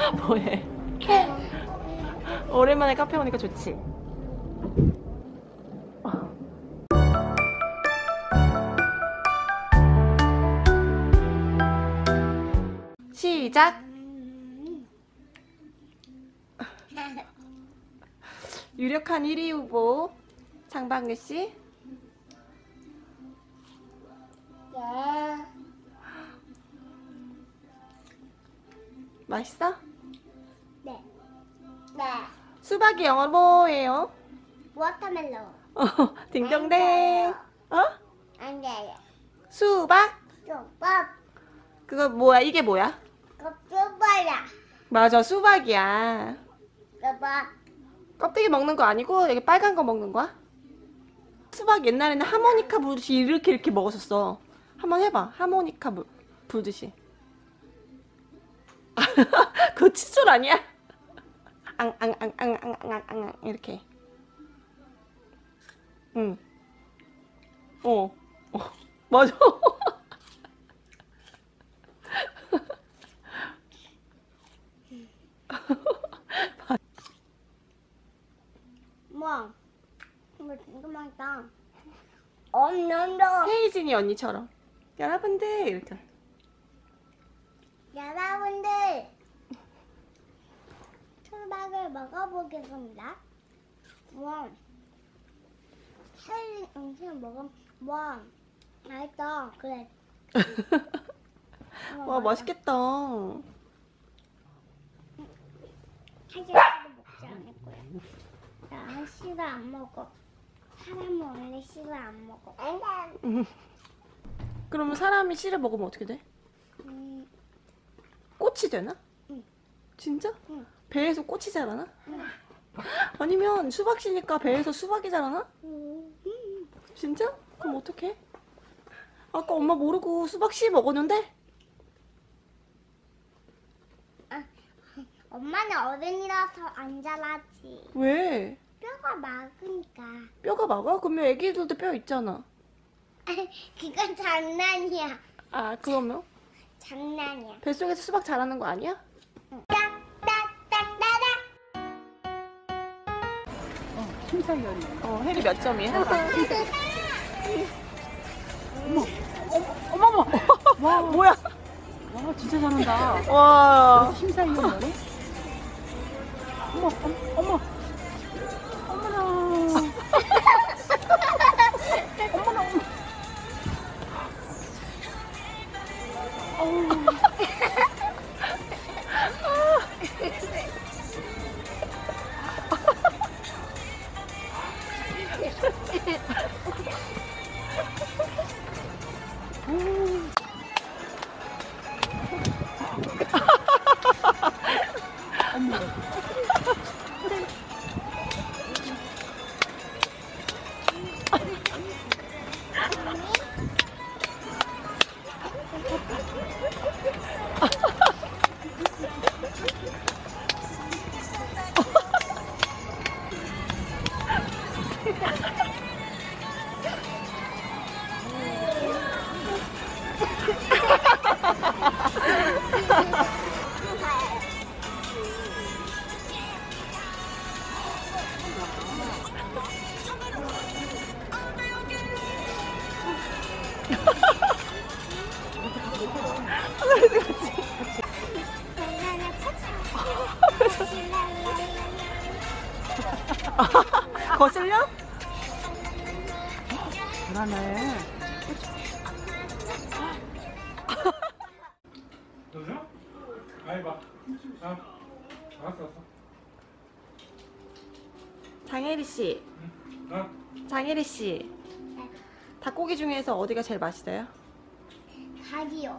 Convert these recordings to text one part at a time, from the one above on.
뭐해? 오랜만에 카페 오니까 좋지? 시작! 유력한 1위 후보 장방글씨. 네. 맛있어? 네. 네. 수박이 영어로 뭐예요? 워터멜론. 딩동댕. 어? 안 돼요. 수박? 수박. 그거 뭐야? 이게 뭐야? 수박이야. 맞아, 수박이야. 수박. 껍데기 먹는 거 아니고 여기 빨간 거 먹는 거야? 수박 옛날에는 하모니카 불듯이 이렇게 먹었었어. 한번 해봐. 하모니카 불듯이. 그거 칫솔 아니야? 앙앙앙앙앙앙앙 이렇게. 응. 맞아. 뭐? 이거 진짜 맛있다. 없는다. 헤이진이 언니처럼. 여러분들 이렇게. 여러분들, 수박을 먹어보겠습니다. 와, 헬린 음식 먹으면 와, 맛있다. 그래. 와, 맛있겠다. 하지만 먹지 않을 거야. 나 씨를 안 먹어. 사람은 원래 씨를 안 먹어. 그러면 사람이 씨를 먹으면 어떻게 돼? 꽃이 되나? 응. 진짜? 응. 배에서 꽃이 자라나? 응. 아니면 수박 씨니까 배에서 수박이 자라나? 응. 진짜? 그럼 어떡해? 아까 엄마 모르고 수박 씨 먹었는데? 엄마는 어른이라서 안 자라지. 왜? 뼈가 막으니까. 뼈가 막아? 그러면 애기들도 뼈 있잖아. 그건 장난이야. 아, 그러면? 장난이야. 뱃속에서 수박 자라는 거 아니야? 딱딱딱딱딱. 심사위원이야. 혜리 몇 점이야? 어머머! 와, 뭐야? 와, 진짜 잘한다. 와. 심사위원이네? 어머, 어머, 어머나. 어머나, 어머. 어우. 거슬려? 잘하네. 너죠? 아이 봐. 알았어, 알았어. 장혜리 씨. 장혜리 씨. 닭고기 중에서 어디가 제일 맛있어요? 닭이요.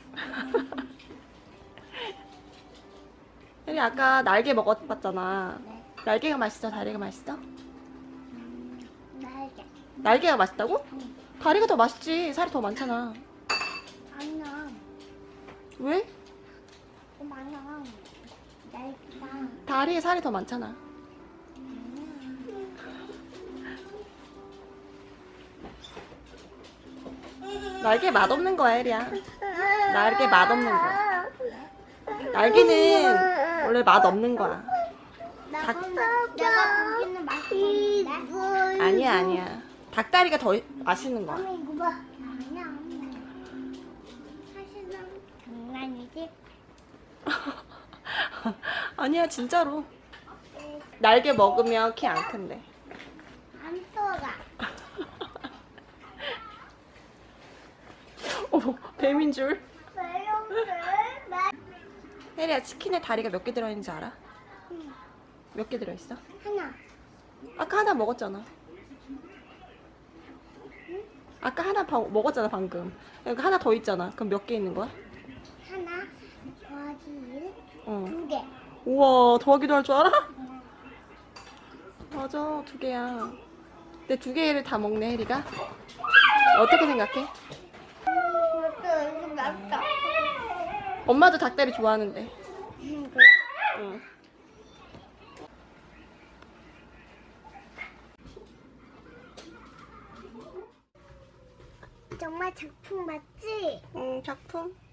혜리 아까 날개 먹어봤잖아. 네. 날개가 맛있어? 다리가 맛있어? 날개. 날개가 맛있다고? 다리가 더 맛있지. 살이 더 많잖아. 아니야. 왜? 많아. 날개가. 다리에 살이 더 많잖아. 날개 맛없는 거야, 혜리야. 날개 맛없는 거야. 날개는 원래 맛 없는 거야. 내가 보기에는 맛있는데. 아니야, 아니야. 닭다리가 더 맛있는 거야. 엄마 이거 봐. 아니야. 사실은 장난이지. 아니야, 진짜로. 날개 먹으면 키 안 큰대. 안 쏘가. 뱀인 줄. 왜요? 혜리야, 치킨에 다리가 몇 개 들어있는지 알아? 몇 개 들어있어? 하나. 아까 하나 먹었잖아. 아까 하나 먹었잖아, 방금. 여기 하나 더 있잖아. 그럼 몇 개 있는 거야? 하나 더하기 1. 어. 2개. 우와, 더하기도 할 줄 알아? 맞아, 2개야. 근데 2개를 다 먹네, 혜리가. 어떻게 생각해? 이것도 이거 맛있다. 엄마도 닭다리 좋아하는데. 그래? 응. 정말 작품 맞지? 작품?